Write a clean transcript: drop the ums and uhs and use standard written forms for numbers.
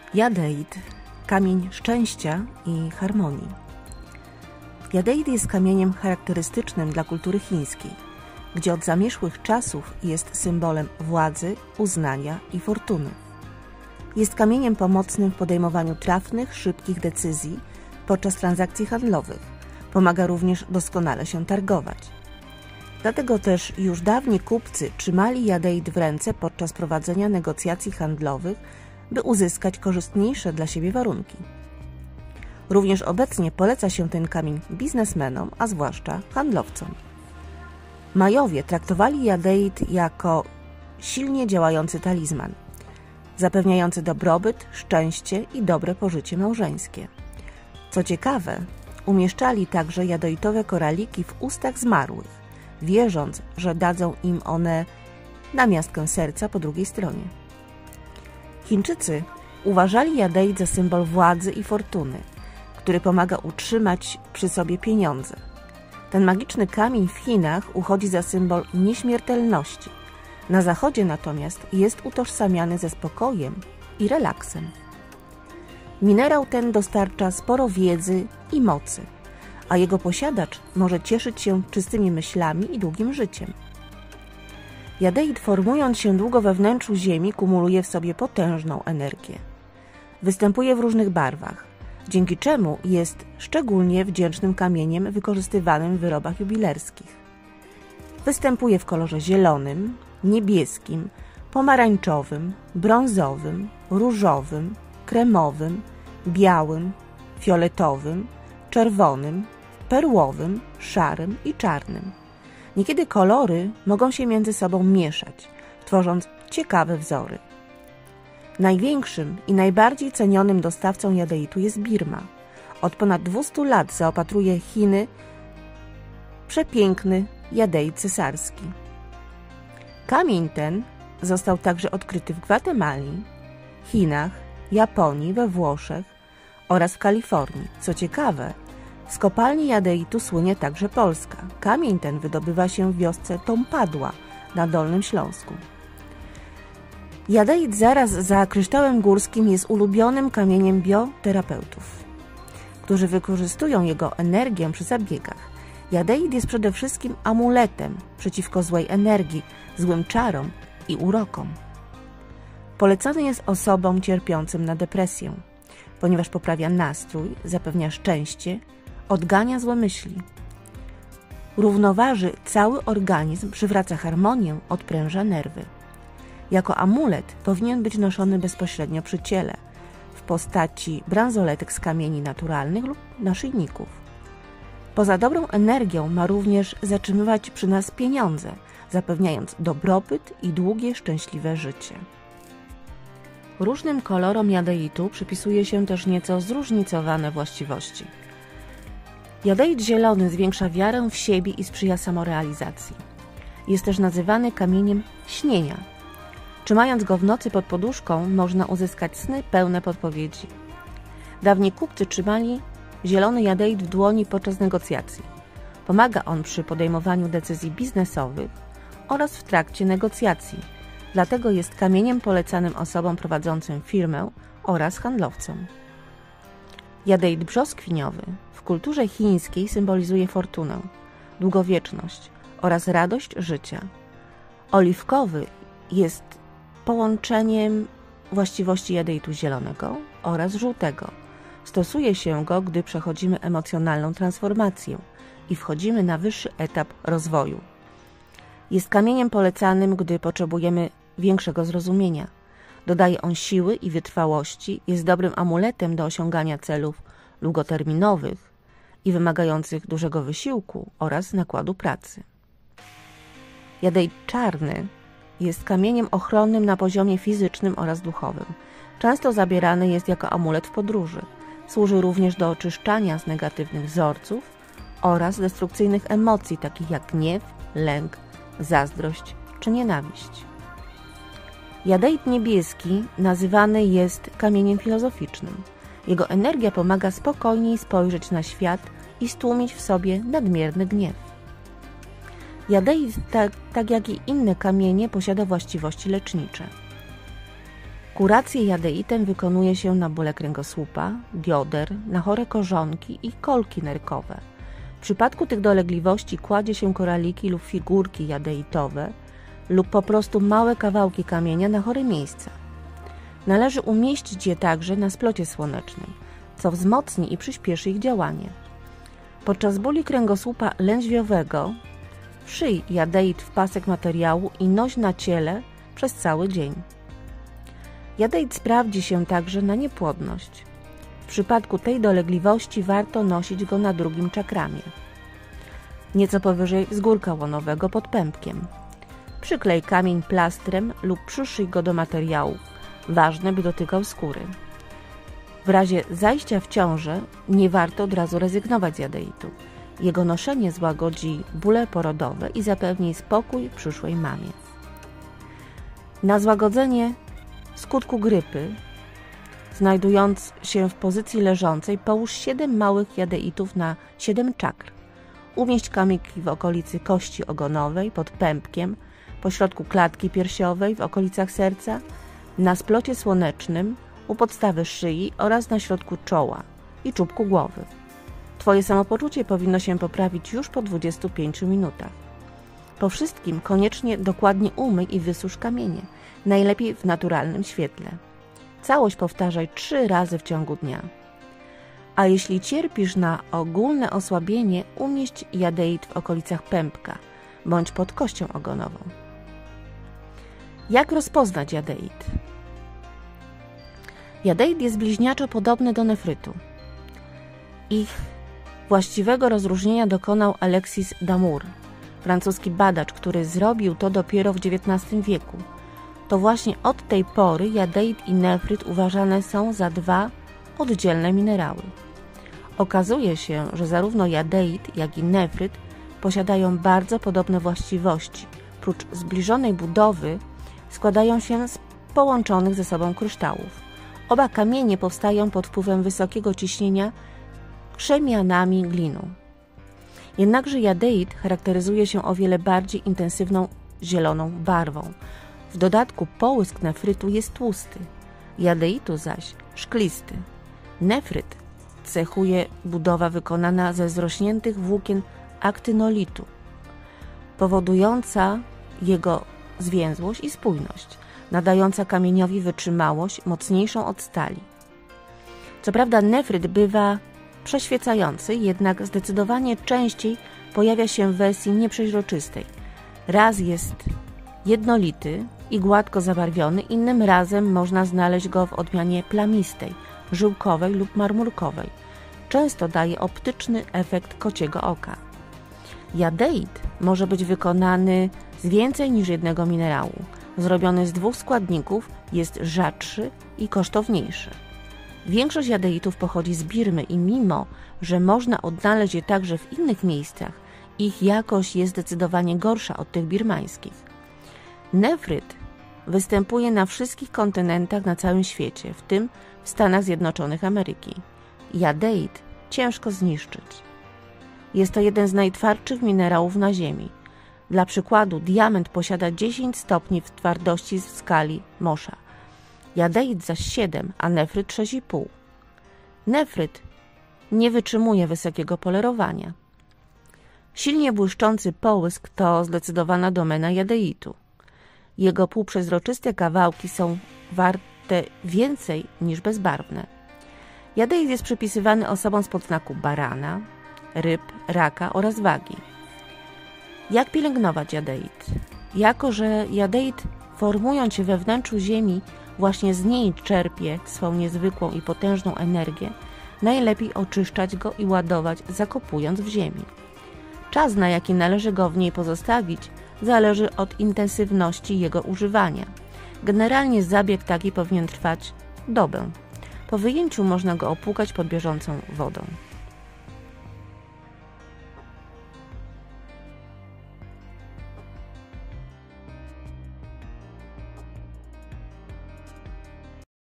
Jadeit, kamień szczęścia i harmonii. Jadeit jest kamieniem charakterystycznym dla kultury chińskiej, gdzie od zamierzchłych czasów jest symbolem władzy, uznania i fortuny. Jest kamieniem pomocnym w podejmowaniu trafnych, szybkich decyzji podczas transakcji handlowych. Pomaga również doskonale się targować. Dlatego też już dawni kupcy trzymali jadeit w ręce podczas prowadzenia negocjacji handlowych, by uzyskać korzystniejsze dla siebie warunki. Również obecnie poleca się ten kamień biznesmenom, a zwłaszcza handlowcom. Majowie traktowali jadeit jako silnie działający talizman, zapewniający dobrobyt, szczęście i dobre pożycie małżeńskie. Co ciekawe, umieszczali także jadeitowe koraliki w ustach zmarłych, wierząc, że dadzą im one namiastkę serca po drugiej stronie. Chińczycy uważali jadeit za symbol władzy i fortuny, który pomaga utrzymać przy sobie pieniądze. Ten magiczny kamień w Chinach uchodzi za symbol nieśmiertelności. Na zachodzie natomiast jest utożsamiany ze spokojem i relaksem. Minerał ten dostarcza sporo wiedzy i mocy, a jego posiadacz może cieszyć się czystymi myślami i długim życiem. Jadeit, formując się długo we wnętrzu ziemi, kumuluje w sobie potężną energię. Występuje w różnych barwach, dzięki czemu jest szczególnie wdzięcznym kamieniem wykorzystywanym w wyrobach jubilerskich. Występuje w kolorze zielonym, niebieskim, pomarańczowym, brązowym, różowym, kremowym, białym, fioletowym, czerwonym, perłowym, szarym i czarnym. Niekiedy kolory mogą się między sobą mieszać, tworząc ciekawe wzory. Największym i najbardziej cenionym dostawcą jadeitu jest Birma. Od ponad 200 lat zaopatruje Chiny przepiękny jadeit cesarski. Kamień ten został także odkryty w Gwatemali, Chinach, Japonii, we Włoszech oraz w Kalifornii. Co ciekawe, z kopalni jadeitu słynie także Polska. Kamień ten wydobywa się w wiosce Tompadła na Dolnym Śląsku. Jadeit zaraz za kryształem górskim jest ulubionym kamieniem bioterapeutów, którzy wykorzystują jego energię przy zabiegach. Jadeit jest przede wszystkim amuletem przeciwko złej energii, złym czarom i urokom. Polecany jest osobom cierpiącym na depresję, ponieważ poprawia nastrój, zapewnia szczęście, odgania złe myśli. Równoważy cały organizm, przywraca harmonię, odpręża nerwy. Jako amulet powinien być noszony bezpośrednio przy ciele, w postaci bransoletek z kamieni naturalnych lub naszyjników. Poza dobrą energią ma również zatrzymywać przy nas pieniądze, zapewniając dobrobyt i długie, szczęśliwe życie. Różnym kolorom jadeitu przypisuje się też nieco zróżnicowane właściwości. Jadeit zielony zwiększa wiarę w siebie i sprzyja samorealizacji. Jest też nazywany kamieniem śnienia. Trzymając go w nocy pod poduszką, można uzyskać sny pełne podpowiedzi. Dawni kupcy trzymali zielony jadeit w dłoni podczas negocjacji. Pomaga on przy podejmowaniu decyzji biznesowych oraz w trakcie negocjacji. Dlatego jest kamieniem polecanym osobom prowadzącym firmę oraz handlowcom. Jadeit brzoskwiniowy w kulturze chińskiej symbolizuje fortunę, długowieczność oraz radość życia. Oliwkowy jest połączeniem właściwości jadeitu zielonego oraz żółtego. Stosuje się go, gdy przechodzimy emocjonalną transformację i wchodzimy na wyższy etap rozwoju. Jest kamieniem polecanym, gdy potrzebujemy większego zrozumienia. Dodaje on siły i wytrwałości, jest dobrym amuletem do osiągania celów długoterminowych i wymagających dużego wysiłku oraz nakładu pracy. Jadeit czarny jest kamieniem ochronnym na poziomie fizycznym oraz duchowym. Często zabierany jest jako amulet w podróży. Służy również do oczyszczania z negatywnych wzorców oraz destrukcyjnych emocji, takich jak gniew, lęk, zazdrość czy nienawiść. Jadeit niebieski nazywany jest kamieniem filozoficznym. Jego energia pomaga spokojniej spojrzeć na świat i stłumić w sobie nadmierny gniew. Jadeit, tak jak i inne kamienie, posiada właściwości lecznicze. Kurację jadeitem wykonuje się na bóle kręgosłupa, bioder, na chore korzonki i kolki nerkowe. W przypadku tych dolegliwości kładzie się koraliki lub figurki jadeitowe lub po prostu małe kawałki kamienia na chore miejsca. Należy umieścić je także na splocie słonecznej, co wzmocni i przyspieszy ich działanie. Podczas bóli kręgosłupa lędźwiowego wszyj jadeit w pasek materiału i noś na ciele przez cały dzień. Jadeit sprawdzi się także na niepłodność. W przypadku tej dolegliwości warto nosić go na drugim czakramie, nieco powyżej zgórka łonowego pod pępkiem. Przyklej kamień plastrem lub przyszyj go do materiału. Ważne, by dotykał skóry. W razie zajścia w ciążę nie warto od razu rezygnować z jadeitu. Jego noszenie złagodzi bóle porodowe i zapewni spokój przyszłej mamie. Na złagodzenie skutku grypy, znajdując się w pozycji leżącej, połóż 7 małych jadeitów na 7 czakr. Umieść kamyki w okolicy kości ogonowej, pod pępkiem, pośrodku klatki piersiowej, w okolicach serca, na splocie słonecznym, u podstawy szyi oraz na środku czoła i czubku głowy. Twoje samopoczucie powinno się poprawić już po 25 minutach. Po wszystkim koniecznie dokładnie umyj i wysusz kamienie, najlepiej w naturalnym świetle. Całość powtarzaj 3 razy w ciągu dnia. A jeśli cierpisz na ogólne osłabienie, umieść jadeit w okolicach pępka bądź pod kością ogonową. Jak rozpoznać jadeit? Jadeit jest bliźniaczo podobny do nefrytu. Ich właściwego rozróżnienia dokonał Alexis Damour, francuski badacz, który zrobił to dopiero w XIX wieku. To właśnie od tej pory jadeit i nefryt uważane są za 2 oddzielne minerały. Okazuje się, że zarówno jadeit, jak i nefryt posiadają bardzo podobne właściwości. Prócz zbliżonej budowy składają się z połączonych ze sobą kryształów. Oba kamienie powstają pod wpływem wysokiego ciśnienia krzemianami glinu. Jednakże jadeit charakteryzuje się o wiele bardziej intensywną zieloną barwą. W dodatku połysk nefrytu jest tłusty, jadeitu zaś szklisty. Nefryt cechuje budowa wykonana ze zrośniętych włókien aktynolitu, powodująca jego zwięzłość i spójność, nadająca kamieniowi wytrzymałość mocniejszą od stali. Co prawda nefryt bywa przeświecający, jednak zdecydowanie częściej pojawia się w wersji nieprzeźroczystej. Raz jest jednolity i gładko zabarwiony, innym razem można znaleźć go w odmianie plamistej, żyłkowej lub marmurkowej. Często daje optyczny efekt kociego oka. Jadeit może być wykonany z więcej niż jednego minerału. Zrobiony z 2 składników, jest rzadszy i kosztowniejszy. Większość jadeitów pochodzi z Birmy i mimo, że można odnaleźć je także w innych miejscach, ich jakość jest zdecydowanie gorsza od tych birmańskich. Nefryt występuje na wszystkich kontynentach na całym świecie, w tym w Stanach Zjednoczonych Ameryki. Jadeit ciężko zniszczyć. Jest to jeden z najtwardszych minerałów na Ziemi. Dla przykładu, diament posiada 10 stopni w twardości w skali Mohsa, jadeit zaś 7, a nefryt 6,5. Nefryt nie wytrzymuje wysokiego polerowania. Silnie błyszczący połysk to zdecydowana domena jadeitu. Jego półprzezroczyste kawałki są warte więcej niż bezbarwne. Jadeit jest przypisywany osobom z podznaku barana, ryb, raka oraz wagi. Jak pielęgnować jadeit? Jako że jadeit, formując się we wnętrzu Ziemi, właśnie z niej czerpie swą niezwykłą i potężną energię, najlepiej oczyszczać go i ładować, zakopując w ziemi. Czas, na jaki należy go w niej pozostawić, zależy od intensywności jego używania. Generalnie zabieg taki powinien trwać dobę. Po wyjęciu można go opłukać pod bieżącą wodą.